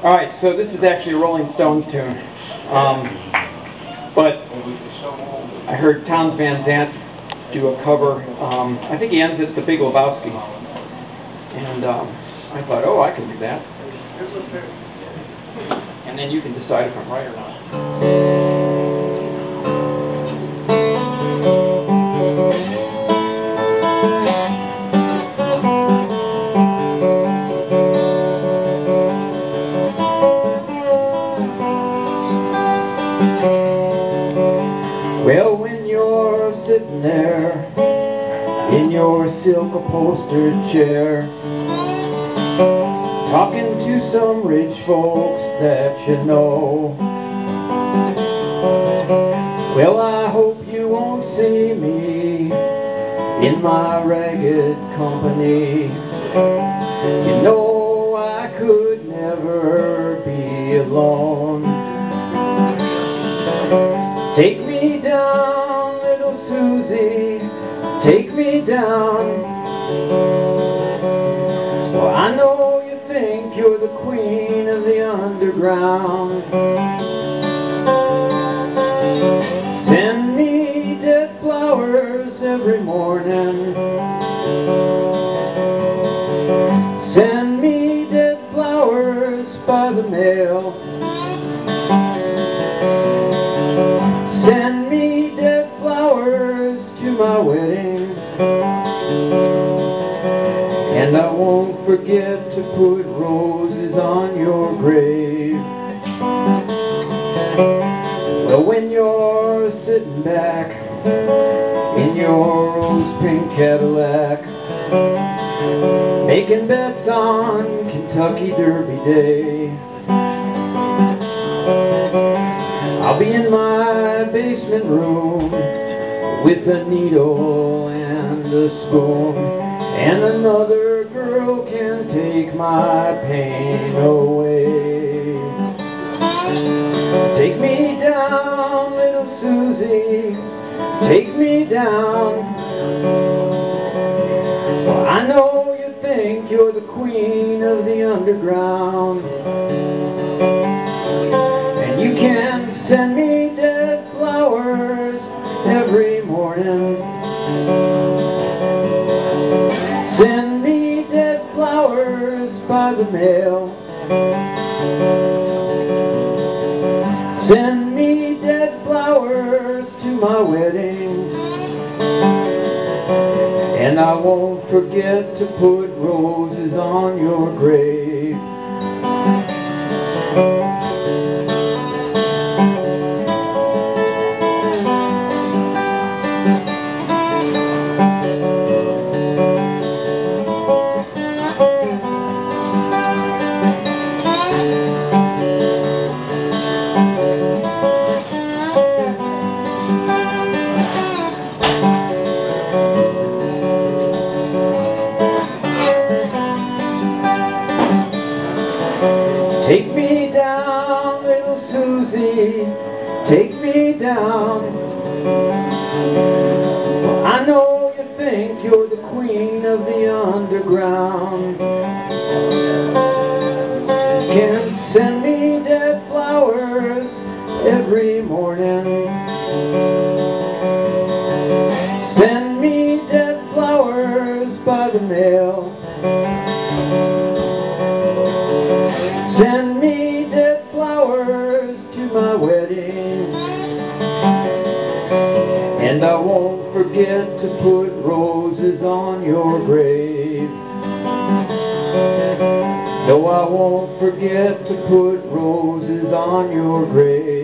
Alright, so this is actually a Rolling Stones tune. But I heard Tom Van Zandt do a cover. I think he ends it The Big Lebowski. And I thought, oh, I can do that. And then you can decide if I'm right or not. Well, when you're sitting there in your silk upholstered chair, talking to some rich folks that you know, well, I hope you won't see me in my ragged company. You know I could never be alone. Take me down, little Susie, take me down. Well, I know you think you're the queen of the underground. Send me dead flowers every morning. Send me dead flowers by the mail. Send me dead flowers to my wedding, and I won't forget to put roses on your grave. Well, when you're sitting back in your rose-pink Cadillac, making bets on Kentucky Derby Day, I'll be in my basement room with a needle and a spoon, and another girl can take my pain away. Take me down, little Susie, take me down. Well, I know you think you're the queen of the underground, and you can send me dead flowers every morning. Send me dead flowers by the mail. Send me dead flowers to my wedding, and I won't forget to put roses on your grave. Take me down, little Susie, take me down. I know you think you're the queen of the underground. You can send me dead flowers every morning. Send me dead flowers by the mail. Send me dead flowers to my wedding, and I won't forget to put roses on your grave. No, I won't forget to put roses on your grave.